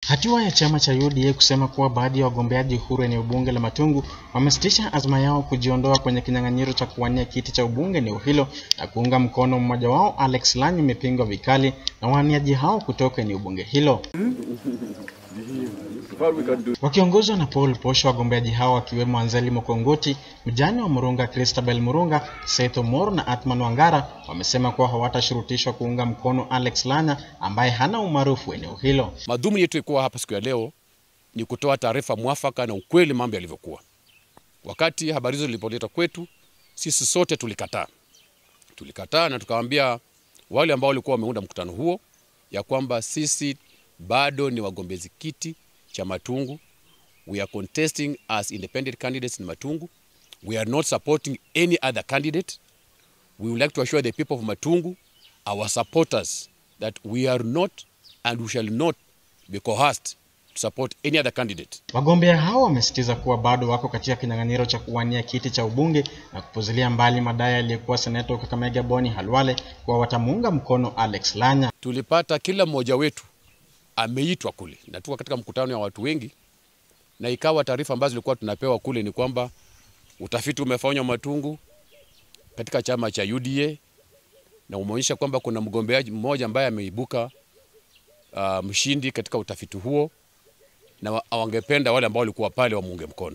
Hatua ya chama cha UDA kusema kuwa baadhi ya wagombeaji huru eneo bunge la Matungu wamesitisha azma yao kujiondoa kwenye kinyang'anyiro cha kuwania kiti cha ubunge eneo hilo na kuunga mkono mmoja wao LANYA imepingwa vikali na wawaniaji hao kutoka eneo bunge hilo. Wakiongozwa na Paul Posho, wagombeaji hao wakiwemo Anzeli Mokongoti, mjane wa Murunga Christabel Murunga, Seto Mor na Atman Wangara wamesema kuwa hawatashurutishwa kuunga mkono LANYA ambaye hana umaarufu eneo hilo. Madhumuni yetu ilikuwa hapa siku ya leo ni kutoa taarifa mwafaka na ukweli mambo yalivyokuwa. Wakati habari hizo zilipoletwa kwetu, sisi sote tulikataa. Tulikataa na tukawaambia wale ambao walikuwa wameunda mkutano huo ya kwamba sisi bado ni wagombezi kiti cha Matungu. We are contesting as independent candidates in Matungu. We are not supporting any other candidate. We would like to assure the people of Matungu, our supporters, that we are not and we shall not be coerced to support any other candidate. Wagombea hao wamesitiza kuwa bado wako katika kinyang'anyiro cha kuwania kiti cha ubunge na kupuzilia mbali madai aliyekuwa seneta Kakamega Boni Halwale kwa watamuunga mkono LANYA. Tulipata kila mmoja wetu ameitwa kule na tuko katika mkutano ya watu wengi, na ikawa taarifa ambazo zilikuwa tunapewa kule ni kwamba utafiti umefanywa Matungu katika chama cha UDA na umeonyesha kwamba kuna mgombeaji mmoja ambaye ameibuka mshindi katika utafiti huo na wangependa wale ambao walikuwa pale wamuunge mkono.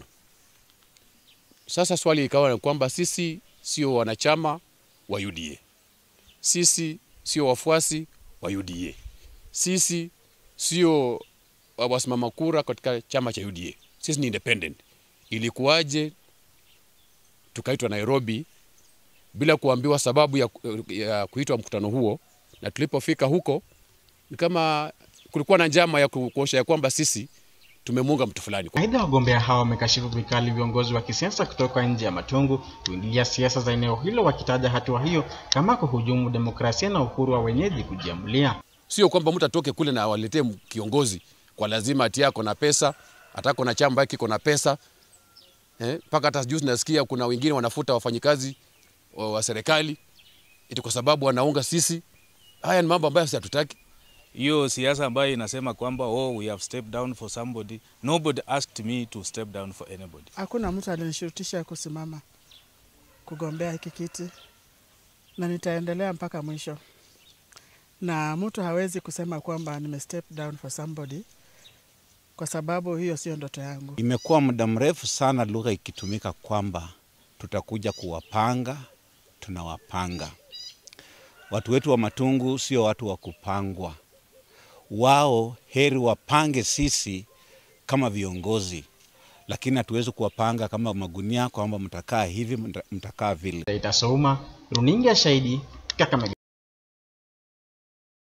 Sasa swali ikawa ni kwamba sisi sio wanachama wa UDA. Sisi sio wafuasi wa UDA. Sisi sio wasimama kura katika chama cha UDA. Sisi ni independent. Ilikuwaje tukaitwa Nairobi bila kuambiwa sababu ya kuitwa mkutano huo, na tulipofika huko ni kama kulikuwa na njama ya kuosha ya kwamba sisi tumemunga mtu fulani. Aidha, wagombea hao wamekashifu vikali viongozi wa kisiasa kutoka nje ya Matungu kuingilia siasa za eneo hilo, wakitaja hatua hiyo kama kuhujumu demokrasia na uhuru wa wenyeji kujiamulia. Sio kwamba mtu atoke kule na waletee kiongozi kwa lazima ati yako na pesa, atako na chama yake kiko na pesa. Paka hata juzi nasikia kuna wengine wanafuta wafanyikazi wa serikali eti kwa sababu wanaunga sisi. Haya ni mambo ambayo sisi hatutaki. Hiyo siasa ambayo inasema kwamba we have stepped down for somebody. Nobody asked me to step down for anybody. Hakuna mtu alinishurutisha kusimama kugombea hiki kiti na nitaendelea mpaka mwisho. Na mtu hawezi kusema kwamba nime step down for somebody kwa sababu hiyo sio ndoto yangu. Imekuwa muda mrefu sana lugha ikitumika kwamba tutakuja kuwapanga, tunawapanga. Watu wetu wa Matungu sio watu wa kupangwa. Wao heri wapange sisi kama viongozi, lakini hatuwezi kuwapanga kama magunia kwamba mtakaa hivi mtakaa vile. Itasoma runinga Shahidi Kakamega.